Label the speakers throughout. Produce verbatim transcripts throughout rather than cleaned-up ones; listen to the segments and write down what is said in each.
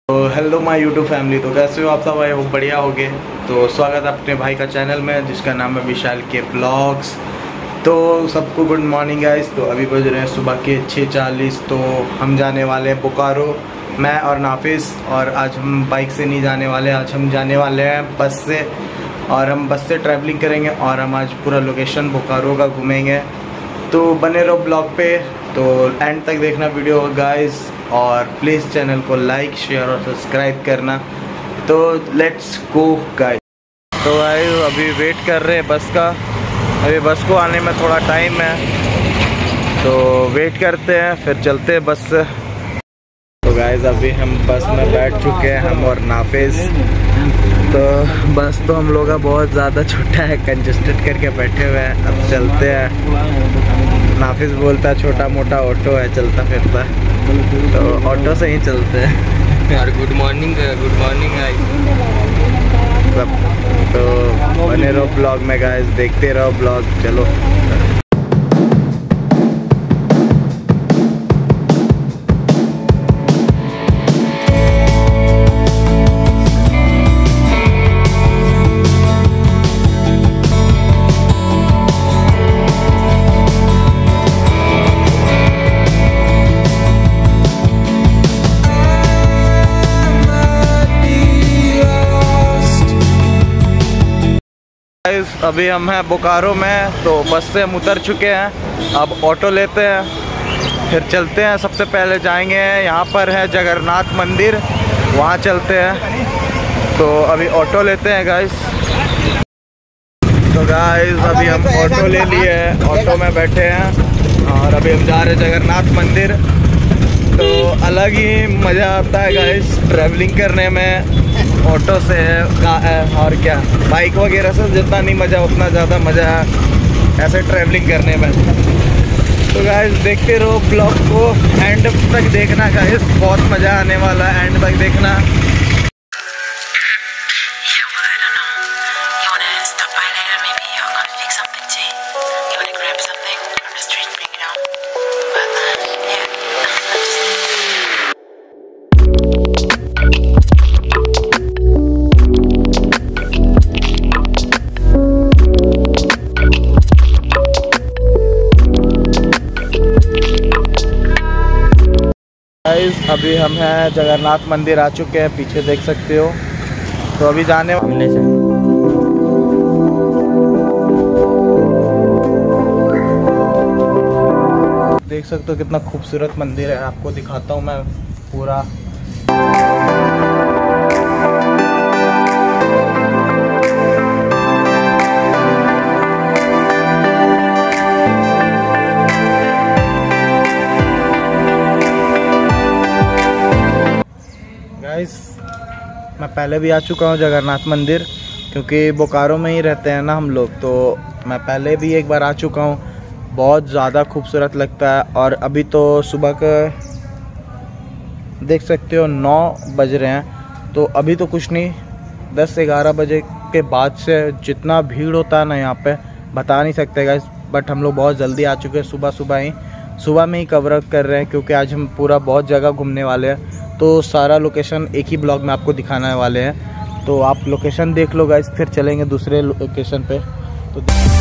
Speaker 1: तो hello my YouTube family. तो कैसे हो आप सब? आए हो बढ़िया होगे। तो स्वागत है अपने भाई का चैनल में जिसका नाम है विशाल के ब्लॉग्स। तो सबको गुड मॉर्निंग गाइस। तो अभी बज रहे हैं सुबह के छः चालीस। तो हम जाने वाले हैं बोकारो, मैं और नाफिस। और आज हम बाइक से नहीं जाने वाले, आज हम जाने वाले हैं बस से। और हम बस से ट्रैवलिंग करेंगे और हम आज पूरा लोकेशन बोकारो का घूमेंगे। तो बने रहो ब्लॉग पे, तो एंड तक देखना वीडियो गाइस। और प्लीज़ चैनल को लाइक शेयर और सब्सक्राइब करना। तो लेट्स गो गाइस। तो गाइस अभी वेट कर रहे हैं बस का। अभी बस को आने में थोड़ा टाइम है, तो वेट करते हैं फिर चलते हैं बस से। तो गाइस अभी हम बस में बैठ चुके हैं, हम और नाफिस। तो बस तो हम लोग का बहुत ज़्यादा छोटा है, कंजस्टेड करके बैठे हुए हैं। अब चलते हैं। नाफिस बोलता है छोटा मोटा ऑटो है चलता फिरता, तो ऑटो से ही चलते हैं
Speaker 2: यार। Good morning good morning guys
Speaker 1: सब। तो बने रहो ब्लॉग में गाइस, देखते रहो ब्लॉग। चलो अभी हम हैं बोकारो में। तो बस से हम उतर चुके हैं, अब ऑटो लेते हैं फिर चलते हैं। सबसे पहले जाएंगे, यहाँ पर है जगन्नाथ मंदिर, वहाँ चलते हैं। तो अभी ऑटो लेते हैं गाइस। तो गाइस अभी हम ऑटो ले लिए हैं, ऑटो में बैठे हैं और अभी हम जा रहे हैं जगन्नाथ मंदिर। तो अलग ही मज़ा आता है गाइस ट्रैवलिंग करने में, ऑटो से का है। और क्या बाइक वगैरह से जितना नहीं मज़ा उतना ज़्यादा मज़ा है ऐसे ट्रैवलिंग करने में। तो गाइस देखते रहो ब्लॉग को, एंड तक देखना गाइस, बहुत मज़ा आने वाला है। एंड तक देखना। अभी हम हैं जगन्नाथ मंदिर आ चुके हैं, पीछे देख सकते हो। तो अभी जाने वाले से देख सकते हो कितना खूबसूरत मंदिर है। आपको दिखाता हूँ मैं पूरा। मैं पहले भी आ चुका हूँ जगन्नाथ मंदिर, क्योंकि बोकारो में ही रहते हैं ना हम लोग। तो मैं पहले भी एक बार आ चुका हूँ, बहुत ज़्यादा खूबसूरत लगता है। और अभी तो सुबह का देख सकते हो नौ बज रहे हैं। तो अभी तो कुछ नहीं, दस से ग्यारह बजे के बाद से जितना भीड़ होता है ना यहाँ पे बता नहीं सकते गाइस। बट हम लोग बहुत जल्दी आ चुके हैं, सुबह सुबह ही सुबह में ही कवर अप कर रहे हैं, क्योंकि आज हम पूरा बहुत जगह घूमने वाले हैं। तो सारा लोकेशन एक ही ब्लॉग में आपको दिखाने वाले हैं। तो आप लोकेशन देख लो गाइस, फिर चलेंगे दूसरे लोकेशन पे। तो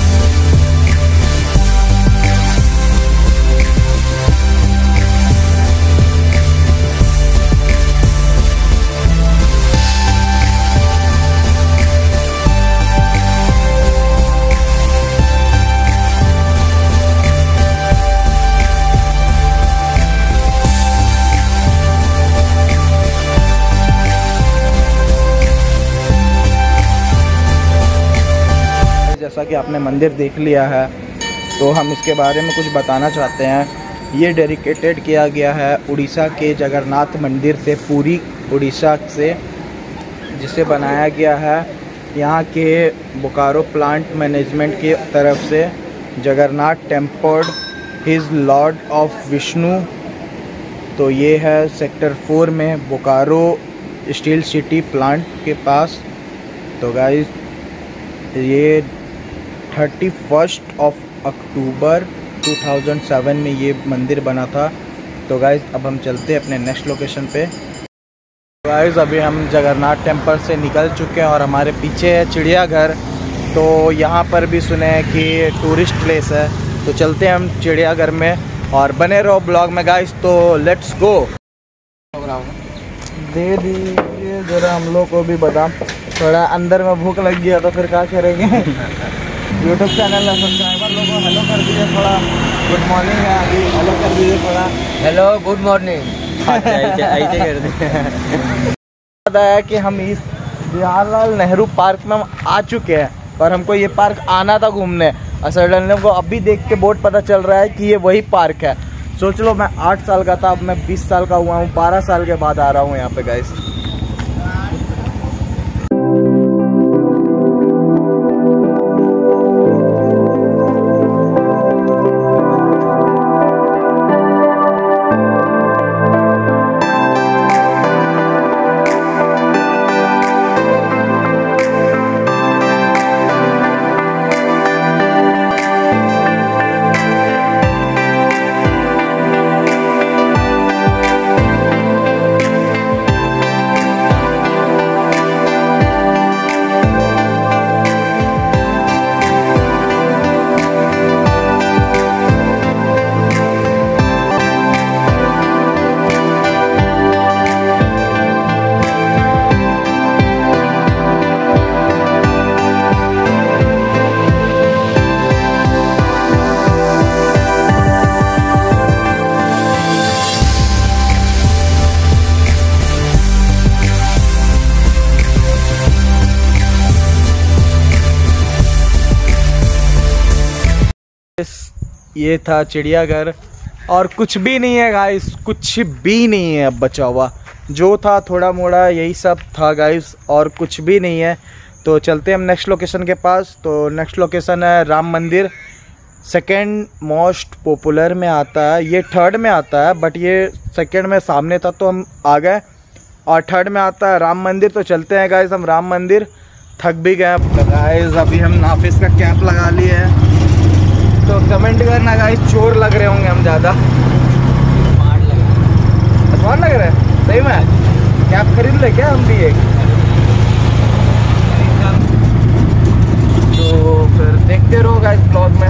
Speaker 1: जैसा कि आपने मंदिर देख लिया है, तो हम इसके बारे में कुछ बताना चाहते हैं। ये डेडिकेटेड किया गया है उड़ीसा के जगन्नाथ मंदिर से, पूरी उड़ीसा से, जिसे बनाया गया है यहाँ के बोकारो प्लांट मैनेजमेंट की तरफ से। Jagannath temple his lord of Vishnu. तो ये है सेक्टर फोर में बोकारो स्टील सिटी प्लांट के पास। तो गाइस ये thirty first of October two thousand seven में ये मंदिर बना था। तो गाइस अब हम चलते हैं अपने नेक्स्ट लोकेशन पे। गाइस अभी हम जगन्नाथ टेम्पल से निकल चुके हैं और हमारे पीछे है चिड़ियाघर। तो यहाँ पर भी सुने हैं कि टूरिस्ट प्लेस है, तो चलते हैं हम चिड़ियाघर में और बने रहो ब्लॉग में गाइस। तो लेट्स गो। दे दीजिए जरा हम लोग को भी बादाम, थोड़ा अंदर में भूख लग गया तो फिर क्या करेंगे। यूट्यूब चैनल में सब्सक्राइबर लोगों को हेलो कर दीजिए, थोड़ा गुड मॉर्निंग है अभी, हेलो कर दीजिए थोड़ा।
Speaker 2: Hello good morning. ऐसे कर दे।
Speaker 1: पता है कि हम इस जवाहरलाल नेहरू पार्क में हम आ चुके हैं और हमको ये पार्क आना था घूमने, और सडनली हमको अभी देख के बोर्ड पता चल रहा है कि ये वही पार्क है। सोच लो मैं आठ साल का था, अब मैं बीस साल का हुआ हूँ, बारह साल के बाद आ रहा हूँ यहाँ पे गाइस। ये था चिड़ियाघर और कुछ भी नहीं है गाइस, कुछ भी नहीं है अब बचा हुआ। जो था थोड़ा मोड़ा यही सब था गाइस और कुछ भी नहीं है। तो चलते हैं हम नेक्स्ट लोकेशन के पास। तो नेक्स्ट लोकेशन है राम मंदिर। सेकंड मोस्ट पॉपुलर में आता है, ये थर्ड में आता है बट ये सेकंड में सामने था तो हम आ गए, और थर्ड में आता है राम मंदिर। तो चलते हैं गाइस हम राम मंदिर, थक भी गए गाइस। अभी हम नाफिस का कैंप लगा लिए हैं, तो कमेंट करना गाइस चोर लग रहे होंगे हम ज़्यादा। स्मार्ट लग रहे हैं सही में। कैप खरीद ले क्या हम भी एक, तो फिर देखते रहो गाइस ब्लॉग में।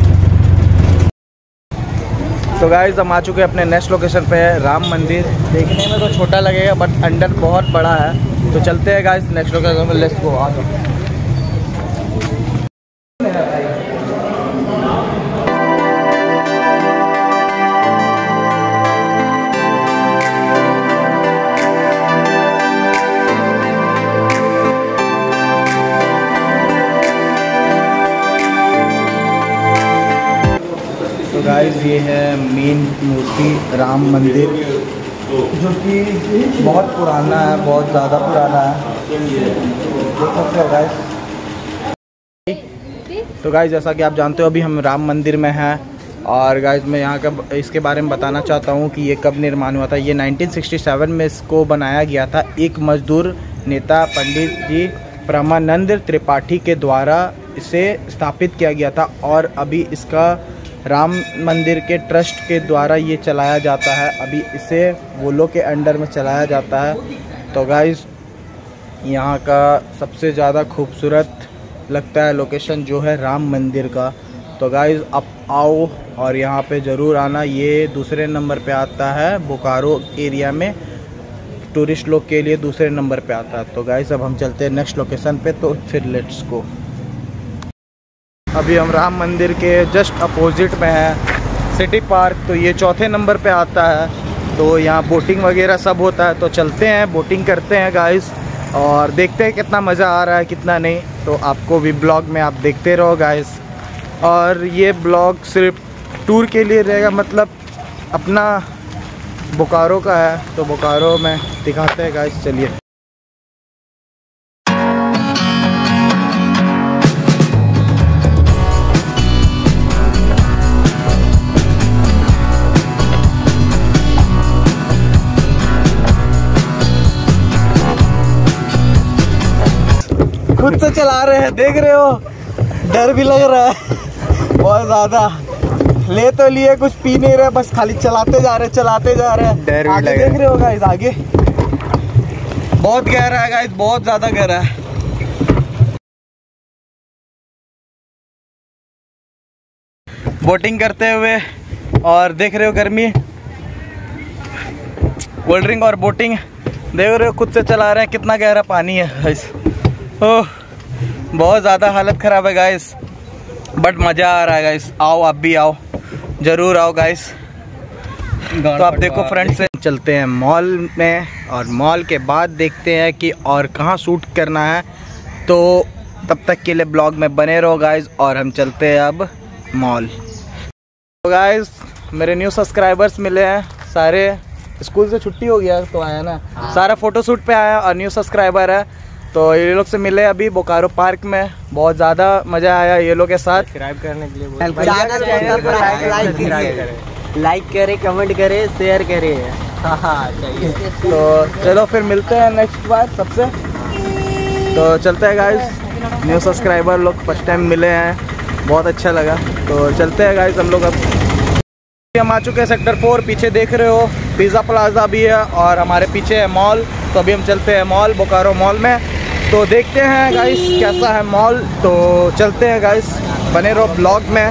Speaker 1: तो गाइस हम आ चुके हैं अपने नेक्स्ट लोकेशन पे है राम मंदिर। देखने में तो छोटा लगेगा बट अंदर बहुत बड़ा है। तो चलते हैं गाइस नेक्स्ट लोकेशन में, लेट्स गो। आ जाओ। गाइस ये है मेन मूर्ति राम मंदिर, जो कि बहुत पुराना है, बहुत ज़्यादा पुराना है, देख सकते हो गाइस। तो गाइस जैसा कि आप जानते हो अभी हम राम मंदिर में हैं, और गाइस मैं यहाँ का इसके बारे में बताना चाहता हूँ कि ये कब निर्माण हुआ था। ये नाइनटीन सिक्सटी सेवन में इसको बनाया गया था। एक मजदूर नेता पंडित जी परमानंद त्रिपाठी के द्वारा इसे स्थापित किया गया था, और अभी इसका राम मंदिर के ट्रस्ट के द्वारा ये चलाया जाता है। अभी इसे वो लोग के अंडर में चलाया जाता है। तो गाइस यहाँ का सबसे ज़्यादा खूबसूरत लगता है लोकेशन जो है राम मंदिर का। तो गाइस आप आओ और यहाँ पे ज़रूर आना। ये दूसरे नंबर पे आता है बोकारो एरिया में, टूरिस्ट लोग के लिए दूसरे नंबर पे आता है। तो गाइस अब हम चलते हैं नेक्स्ट लोकेशन पे, तो फिर लेट्स गो। अभी हम राम मंदिर के जस्ट अपोजिट में है सिटी पार्क, तो ये चौथे नंबर पे आता है। तो यहाँ बोटिंग वगैरह सब होता है, तो चलते हैं बोटिंग करते हैं गाइस, और देखते हैं कितना मज़ा आ रहा है कितना नहीं। तो आपको भी ब्लॉग में आप देखते रहो गाइस। और ये ब्लॉग सिर्फ टूर के लिए रहेगा, मतलब अपना बोकारो का है, तो बोकारो में दिखाते हैं गाइस। चलिए खुद से चला रहे हैं, देख रहे हो, डर भी लग रहा है बहुत ज़्यादा। ले तो लिए, कुछ पी नहीं रहे, बस खाली चलाते जा रहे चलाते जा रहे हैं। डर भी लग रहा है, देख रहे हो गाइस आगे। बहुत गहरा है गाइस, बहुत ज़्यादा गहरा है। बोटिंग करते हुए और देख रहे हो गर्मी, कोल्ड ड्रिंक और बोटिंग देख रहे हो, खुद से चला रहे हैं। कितना गहरा पानी है गाइस। ओह बहुत ज़्यादा हालत ख़राब है गाइस, बट मज़ा आ रहा है गाइस। आओ आप भी आओ, ज़रूर आओ गाइस। तो आप देखो फ्रंट से चलते हैं मॉल में, और मॉल के बाद देखते हैं कि और कहाँ शूट करना है। तो तब तक के लिए ब्लॉग में बने रहो गाइस, और हम चलते हैं अब मॉल। तो गाइस मेरे न्यू सब्सक्राइबर्स मिले हैं सारे, स्कूल से छुट्टी हो गया तो आया ना, सारा फोटो शूट पे आया और न्यू सब्सक्राइबर है। तो ये लोग से मिले अभी बोकारो पार्क में, बहुत ज़्यादा मज़ा आया ये लोग के साथ।
Speaker 2: सब्सक्राइब करने के लिए लाइक करे, कमेंट करे, शेयर करे। हाँ चाहिए।
Speaker 1: तो चलो फिर मिलते हैं नेक्स्ट बार सबसे। तो चलते हैं गाइस, न्यू सब्सक्राइबर लोग फर्स्ट टाइम मिले हैं, बहुत अच्छा लगा। तो चलते हैं गाइस हम लोग। अब हम आ चुके हैं सेक्टर फोर, पीछे देख रहे हो पिज़्ज़ा प्लाजा भी है और हमारे पीछे है मॉल। तो अभी हम चलते हैं मॉल, बोकारो मॉल में। तो देखते हैं गाइस कैसा है मॉल। तो चलते हैं गाइस, बने रहो ब्लॉग में।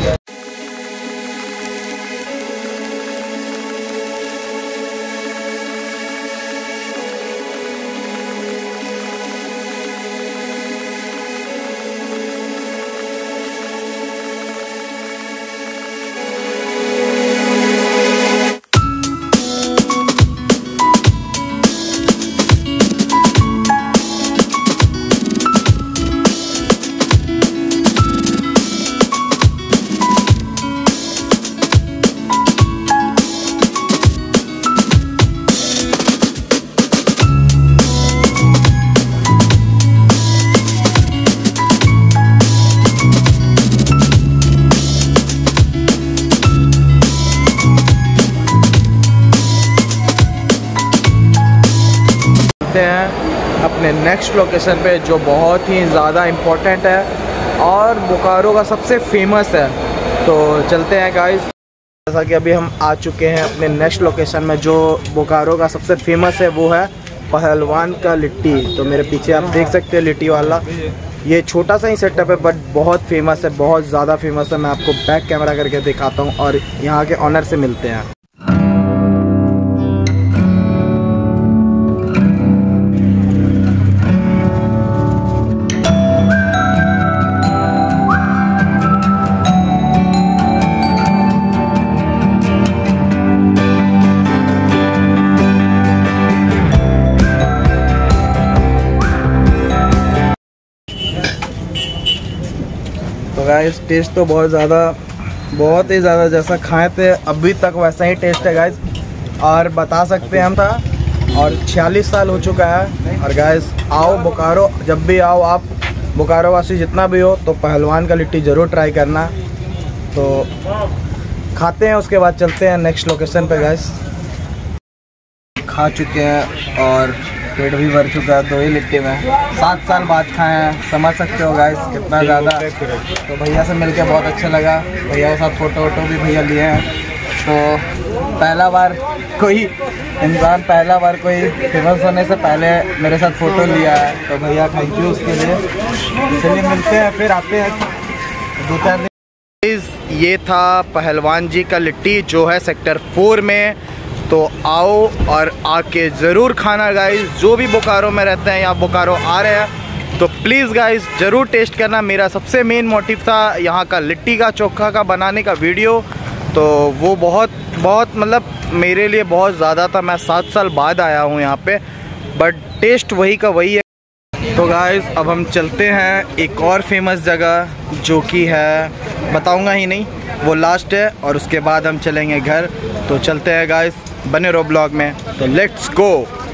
Speaker 1: हैं अपने नेक्स्ट लोकेशन पे, जो बहुत ही ज़्यादा इम्पोर्टेंट है और बोकारो का सबसे फेमस है। तो चलते हैं गाइस। जैसा कि अभी हम आ चुके हैं अपने नेक्स्ट लोकेशन में, जो बोकारो का सबसे फेमस है वो है पहलवान का लिट्टी। तो मेरे पीछे आप देख सकते हैं लिट्टी वाला, ये छोटा सा ही सेटअप है बट बहुत फेमस है, बहुत ज़्यादा फेमस है। मैं आपको बैक कैमरा करके दिखाता हूँ और यहाँ के ऑनर से मिलते हैं। तो गाइस टेस्ट तो बहुत ज़्यादा, बहुत ही ज़्यादा जैसा खाए थे अभी तक वैसा ही टेस्ट है गाइस, और बता सकते हैं हम था। और छियालीस साल हो चुका है। और गाइस आओ बोकारो, जब भी आओ आप बोकारो वासी जितना भी हो, तो पहलवान का लिट्टी ज़रूर ट्राई करना। तो खाते हैं, उसके बाद चलते हैं नेक्स्ट लोकेशन पे गाइस। खा चुके हैं और पेट भी भर चुका है दो ही लिट्टी में, सात साल बाद खाए हैं, समझ सकते हो गाइस कितना ज़्यादा। तो भैया से मिलके बहुत अच्छा लगा, भैया के साथ फ़ोटो वोटो भी भैया लिए हैं। तो पहला बार कोई इंसान, पहला बार कोई फेमस होने से पहले मेरे साथ फ़ोटो लिया है, तो भैया थैंक यू उसके लिए। चलिए मिलते हैं, फिर आते हैं दो चार दिन। ये था पहलवान जी का लिट्टी जो है सेक्टर फोर में। तो आओ और आके ज़रूर खाना गाइस, जो भी बोकारो में रहते हैं या बोकारो आ रहे हैं तो प्लीज़ गाइस ज़रूर टेस्ट करना। मेरा सबसे मेन मोटिव था यहाँ का लिट्टी का चोखा का बनाने का वीडियो, तो वो बहुत बहुत मतलब मेरे लिए बहुत ज़्यादा था। मैं सात साल बाद आया हूँ यहाँ पे, बट टेस्ट वही का वही है। तो गाइस अब हम चलते हैं एक और फेमस जगह, जो कि है बताऊँगा ही नहीं, वो लास्ट है, और उसके बाद हम चलेंगे घर। तो चलते हैं गाइस, बने रहो ब्लॉग में। तो लेट्स गो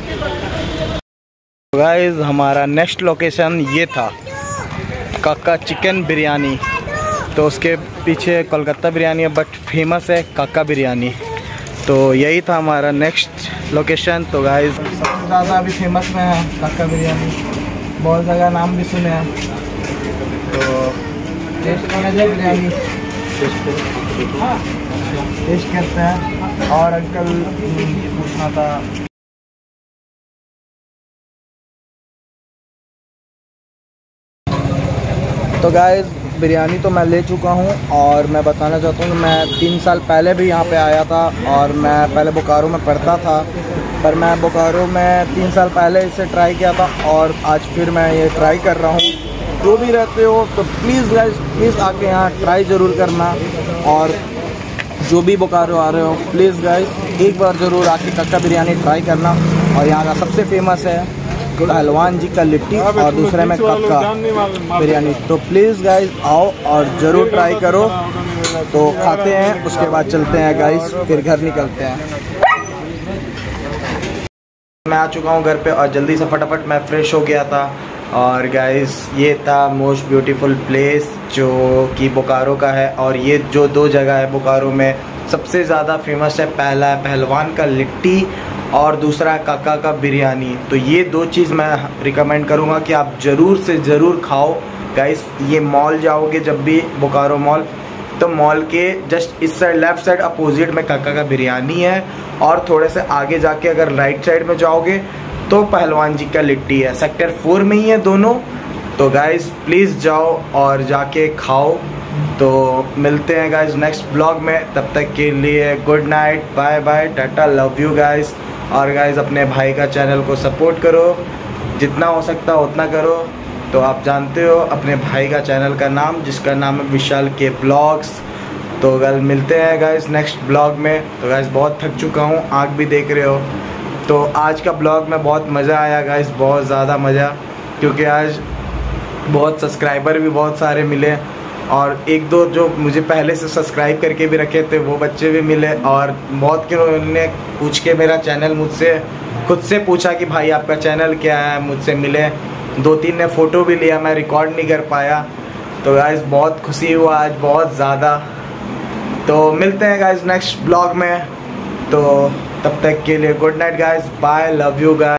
Speaker 1: गाइस। हमारा नेक्स्ट लोकेशन ये था काका चिकन बिरयानी। तो उसके पीछे कोलकाता बिरयानी है बट फेमस है काका बिरयानी। तो यही था हमारा नेक्स्ट लोकेशन। तो गाइस सबसे ज़्यादा अभी फेमस में है काका बिरयानी, बहुत जगह नाम भी सुने हैं। तो टेस्ट करना चाहिए बिरयानी, टेस्ट करते हैं। और अंकल पूछना था तो गाइस बिरयानी तो मैं ले चुका हूँ और मैं बताना चाहता हूँ कि मैं तीन साल पहले भी यहाँ पे आया था और मैं पहले बोकारो में पढ़ता था, पर मैं बोकारो में तीन साल पहले इसे ट्राई किया था और आज फिर मैं ये ट्राई कर रहा हूँ। जो भी रहते हो तो प्लीज़ गाइस प्लीज़ आके यहाँ ट्राई ज़रूर करना, और जो भी बोकारो आ रहे हो प्लीज़ गाइस एक बार ज़रूर आके कक्का बिरयानी ट्राई करना। और यहाँ का सबसे फेमस है पहलवान जी का लिट्टी और दूसरे में कक्का बिरयानी। तो प्लीज़ गाइस आओ और ज़रूर ट्राई करो। तो खाते हैं, उसके बाद चलते हैं गाइस, फिर घर निकलते हैं। मैं आ चुका हूँ घर पे और जल्दी से फटाफट मैं फ़्रेश हो गया था। और गाइस ये था मोस्ट ब्यूटीफुल प्लेस जो कि बोकारो का है। और ये जो दो जगह है बोकारो में सबसे ज़्यादा फेमस है, पहला है पहलवान का लिट्टी और दूसरा है काका का बिरयानी। तो ये दो चीज़ मैं रिकमेंड करूँगा कि आप ज़रूर से ज़रूर खाओ गाइस। ये मॉल जाओगे जब भी बोकारो मॉल, तो मॉल के जस्ट इस साइड लेफ़्ट साइड अपोजिट में काका का बिरयानी है, और थोड़े से आगे जाके अगर राइट साइड में जाओगे तो पहलवान जी का लिट्टी है। सेक्टर फोर में ही है दोनों। तो गाइस प्लीज़ जाओ और जाके खाओ। तो मिलते हैं गाइस नेक्स्ट ब्लॉग में, तब तक के लिए good night, bye bye, tata, love you guys. और गाइस अपने भाई का चैनल को सपोर्ट करो, जितना हो सकता है उतना करो। तो आप जानते हो अपने भाई का चैनल का नाम, जिसका नाम है विशाल के ब्लॉग्स। तो कल मिलते हैं गाइस नेक्स्ट ब्लॉग में। तो गाइस बहुत थक चुका हूँ, आँख भी देख रहे हो। तो आज का ब्लॉग में बहुत मज़ा आया गाइस, बहुत ज़्यादा मज़ा, क्योंकि आज बहुत सब्सक्राइबर भी बहुत सारे मिले, और एक दो जो मुझे पहले से सब्सक्राइब करके भी रखे थे वो बच्चे भी मिले। और बहुत के उन्होंने पूछ के मेरा चैनल मुझसे खुद से पूछा कि भाई आपका चैनल क्या है, मुझसे मिले। दो तीन ने फ़ोटो भी लिया, मैं रिकॉर्ड नहीं कर पाया। तो गाइस बहुत खुशी हुआ आज, बहुत ज़्यादा। तो मिलते हैं गाइस नेक्स्ट ब्लॉग में। तो तब तक के लिए good night guys, bye, love you guys.